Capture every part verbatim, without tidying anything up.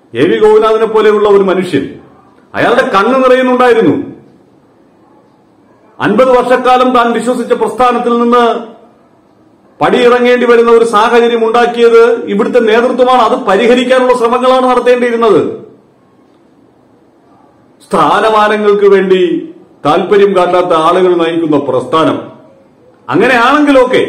A V ഗോപിനാഥിനെ പോലെയുള്ള ഒരു മനുഷ്യൻ അയാളുടെ കണ്ണ് നിറയുന്നുണ്ടായിരുന്നു. അൻപത് വർഷക്കാലം താൻ വിശ്വസിച്ച പ്രസ്ഥാനത്തിൽ നിന്ന് പടിയിറങ്ങേണ്ടി വരുന്ന ഒരു സാഹചര്യം ഉണ്ടാക്കിയത് ഇവിടുത്തെ നേതൃത്വമാണ്. അത് പരിഹരിക്കാനുള്ള ശ്രമങ്ങളാണ് നടത്തേണ്ടിയിരുന്നത്. സ്ഥാനമാനങ്ങൾക്ക് വേണ്ടി താൽപര്യം കാട്ടാത്ത ആളുകൾ നയിക്കുന്ന പ്രസ്ഥാനം അങ്ങനെയാണെങ്കിലൊക്കെ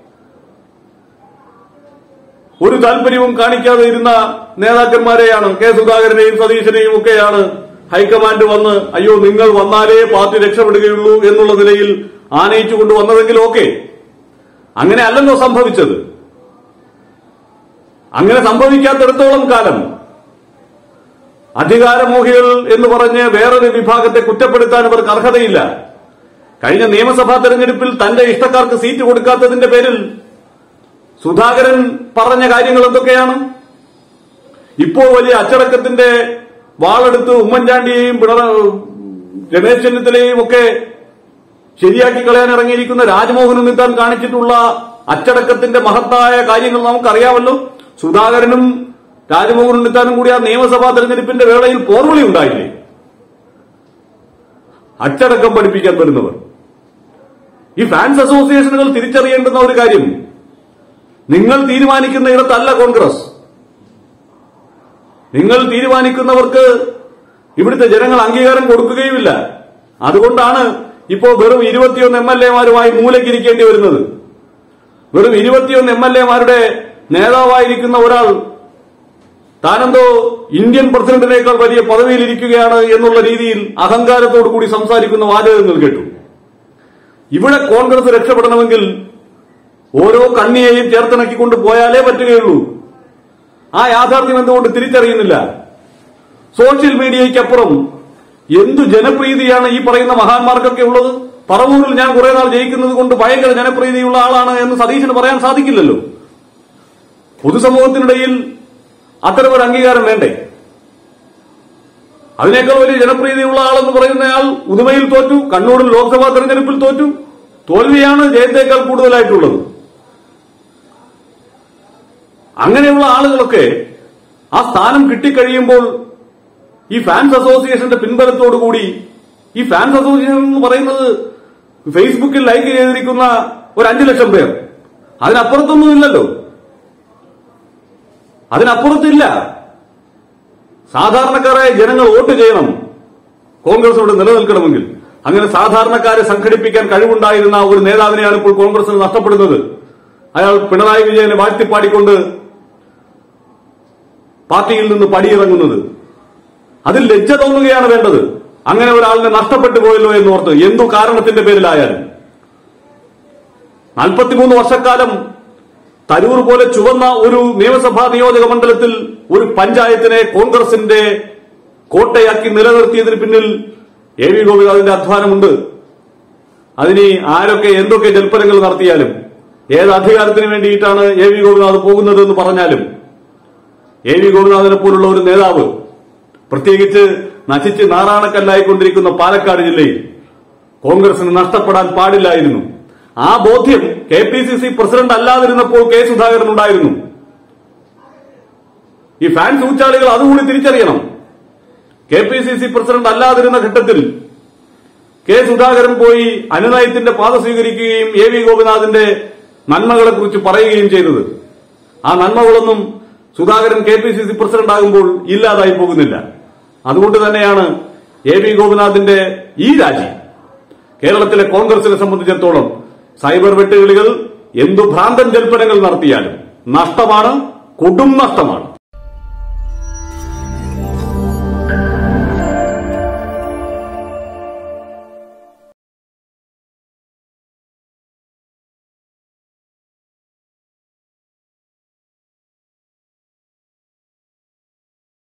ഒരു താൽപര്യവും കാണിക്കാതെ ഇരുന്ന നേതാക്കന്മാരെയാണ്, കെ സുധാകരനെയും സതീശനെയും ഒക്കെയാണ് ഹൈക്കമാൻഡ് വന്ന് അയ്യോ നിങ്ങൾ വന്നാലേ പാർട്ടി രക്ഷപ്പെടുകയുള്ളൂ എന്നുള്ള നിലയിൽ ആനയിച്ചുകൊണ്ട് വന്നതെങ്കിലും ഒക്കെ അങ്ങനെ അല്ലല്ലോ സംഭവിച്ചത്. അങ്ങനെ സംഭവിക്കാത്തിടത്തോളം കാലം അധികാരമോഹികൾ എന്ന് പറഞ്ഞ് വേറൊരു വിഭാഗത്തെ കുറ്റപ്പെടുത്താൻ അവർക്ക് അർഹതയില്ല. കഴിഞ്ഞ നിയമസഭാ തെരഞ്ഞെടുപ്പിൽ തന്റെ ഇഷ്ടക്കാർക്ക് സീറ്റ് കൊടുക്കാത്തതിന്റെ പേരിൽ സുധാകരൻ പറഞ്ഞ കാര്യങ്ങൾ എന്തൊക്കെയാണ്? ഇപ്പോൾ വലിയ അച്ചടക്കത്തിന്റെ വാളെടുത്ത് ഉമ്മൻചാണ്ടിയെയും രമേശ് ചെന്നിത്തലയെയും ഒക്കെ ശരിയാക്കി കളയാൻ ഇറങ്ങിയിരിക്കുന്ന രാജ്മോഹൻ ഉണ്ണിത്താൻ കാണിച്ചിട്ടുള്ള അച്ചടക്കത്തിന്റെ മഹത്തായ കാര്യങ്ങൾ നമുക്കറിയാമല്ലോ. സുധാകരനും രാജ്മോഹൻ ഉണ്ണിത്താനും കൂടി ആ നിയമസഭാ തെരഞ്ഞെടുപ്പിന്റെ വേളയിൽ പോർവിളി ഉണ്ടായില്ലേ? അച്ചടക്കം പഠിപ്പിക്കാൻ വരുന്നവർ. ഈ ഫാൻസ് അസോസിയേഷനുകൾ തിരിച്ചറിയേണ്ടുന്ന ഒരു കാര്യം, നിങ്ങൾ തീരുമാനിക്കുന്ന ഇടത്തല്ല കോൺഗ്രസ്. നിങ്ങൾ തീരുമാനിക്കുന്നവർക്ക് ഇവിടുത്തെ ജനങ്ങൾ അംഗീകാരം കൊടുക്കുകയുമില്ല. അതുകൊണ്ടാണ് ഇപ്പോൾ വെറും ഇരുപത്തിയൊന്ന് എം എൽ എമാരുമായി മൂലക്കിരിക്കേണ്ടി വരുന്നത്. വെറും ഇരുപത്തിയൊന്ന് എം എൽ എമാരുടെ നേതാവായിരിക്കുന്ന ഒരാൾ താനെന്തോ ഇന്ത്യൻ പ്രസിഡന്റിനേക്കാൾ വലിയ പദവിയിലിരിക്കുകയാണ് എന്നുള്ള രീതിയിൽ അഹങ്കാരത്തോടു കൂടി സംസാരിക്കുന്ന വാചകങ്ങൾ കേട്ടു. ഇവിടെ കോൺഗ്രസ് രക്ഷപ്പെടണമെങ്കിൽ ഓരോ കണ്ണിയെയും ചേർത്തിണക്കിക്കൊണ്ട് പോയാലേ പറ്റുകയുള്ളൂ. ആ യാഥാർത്ഥ്യം എന്തുകൊണ്ട് തിരിച്ചറിയുന്നില്ല? സോഷ്യൽ മീഡിയയ്ക്കപ്പുറം എന്തു ജനപ്രീതിയാണ് ഈ പറയുന്ന മഹാന്മാർക്കൊക്കെ ഉള്ളത്. പറവൂരിൽ ഞാൻ കുറെ നാൾ ജയിക്കുന്നത് കൊണ്ട് ഭയങ്കര ജനപ്രീതിയുള്ള ആളാണ് എന്ന് സതീശന് പറയാൻ സാധിക്കില്ലല്ലോ. പൊതുസമൂഹത്തിനിടയിൽ അത്തരമൊരു അംഗീകാരം വേണ്ടേ? അതിനേക്കാൾ വലിയ ജനപ്രീതിയുള്ള ആളെന്ന് പറയുന്നയാൾ ഉദുമയിൽ തോറ്റു, കണ്ണൂരിൽ ലോക്സഭാ തെരഞ്ഞെടുപ്പിൽ തോറ്റു. തോൽവിയാണ് ജയത്തേക്കാൾ കൂടുതലായിട്ടുള്ളത്. അങ്ങനെയുള്ള ആളുകളൊക്കെ ആ സ്ഥാനം കിട്ടിക്കഴിയുമ്പോൾ ഈ ഫാൻസ് അസോസിയേഷന്റെ പിൻബലത്തോടുകൂടി, ഈ ഫാൻസ് അസോസിയേഷൻ എന്ന് പറയുന്നത് ഫേസ്ബുക്കിൽ ലൈക്ക് ചെയ്തിരിക്കുന്ന ഒരു അഞ്ചു ലക്ഷം പേർ, അതിനപ്പുറത്തൊന്നും ഇല്ലല്ലോ. അതിനപ്പുറത്തില്ല. സാധാരണക്കാരായ ജനങ്ങൾ വോട്ട് ചെയ്യണം കോൺഗ്രസിനോട് നിലനിൽക്കണമെങ്കിൽ. അങ്ങനെ സാധാരണക്കാരെ സംഘടിപ്പിക്കാൻ കഴിവുണ്ടായിരുന്ന ഒരു നേതാവിനെയാണ് ഇപ്പോൾ കോൺഗ്രസിന് നഷ്ടപ്പെടുന്നത്. അയാൾ പിണറായി വിജയനെ വാഴ്ത്തിപ്പാടിക്കൊണ്ട് പാർട്ടിയിൽ നിന്ന് പടിയിറങ്ങുന്നത്. അതിൽ ലജ്ജ തോന്നുകയാണ് വേണ്ടത്. അങ്ങനെ ഒരാളിനെ നഷ്ടപ്പെട്ടു പോയല്ലോ എന്നോർത്ത്, എന്തു കാരണത്തിന്റെ പേരിലായാലും. നാൽപ്പത്തിമൂന്ന് വർഷക്കാലം തരൂർ പോലെ ചുവന്ന ഒരു നിയമസഭാ നിയോജക മണ്ഡലത്തിൽ ഒരു പഞ്ചായത്തിനെ കോൺഗ്രസിന്റെ കോട്ടയാക്കി നിലനിർത്തിയതിന് പിന്നിൽ എ വി ഗോപിനാഥിന്റെ അധ്വാനമുണ്ട്. അതിന് ആരൊക്കെ എന്തൊക്കെ ജൽപ്പനങ്ങൾ നടത്തിയാലും, ഏത് അധികാരത്തിന് വേണ്ടിയിട്ടാണ് എ വി ഗോപിനാഥ് പോകുന്നത് എന്ന് പറഞ്ഞാലും, എ വി ഗോപിനാഥിനെ പോലുള്ള ഒരു നേതാവ്, പ്രത്യേകിച്ച് നശിച്ച് നാറാണക്കല്ലായിക്കൊണ്ടിരിക്കുന്ന പാലക്കാട് ജില്ലയിൽ കോൺഗ്രസിന് നഷ്ടപ്പെടാൻ പാടില്ലായിരുന്നു. ആ ബോധ്യം K P C C president അല്ലാതിരുന്നപ്പോൾ കെ സുധാകരൻ ഉണ്ടായിരുന്നു. ഈ ഫാൻസ് ഊച്ചാളികൾ അതുകൂടി തിരിച്ചറിയണം. K P C C president അല്ലാതിരുന്ന ഘട്ടത്തിൽ കെ സുധാകരൻ പോയി അനുനയത്തിന്റെ പാത സ്വീകരിക്കുകയും എ വി ഗോപിനാഥിന്റെ നന്മകളെക്കുറിച്ച് പറയുകയും ചെയ്തത്. ആ നന്മകളൊന്നും Sudhakaran K P C C president ആകുമ്പോൾ ഇല്ലാതായി പോകുന്നില്ല. അതുകൊണ്ട് തന്നെയാണ് എ വി ഗോപിനാഥിന്റെ ഈ രാജി കേരളത്തിലെ കോൺഗ്രസിനെ സംബന്ധിച്ചിടത്തോളം സൈബർ വെട്ടുകളികൾ എന്തു ഭ്രാന്തൻ ജൽപ്പനങ്ങൾ നടത്തിയാലും നഷ്ടമാണ്, കൊടും നഷ്ടമാണ്.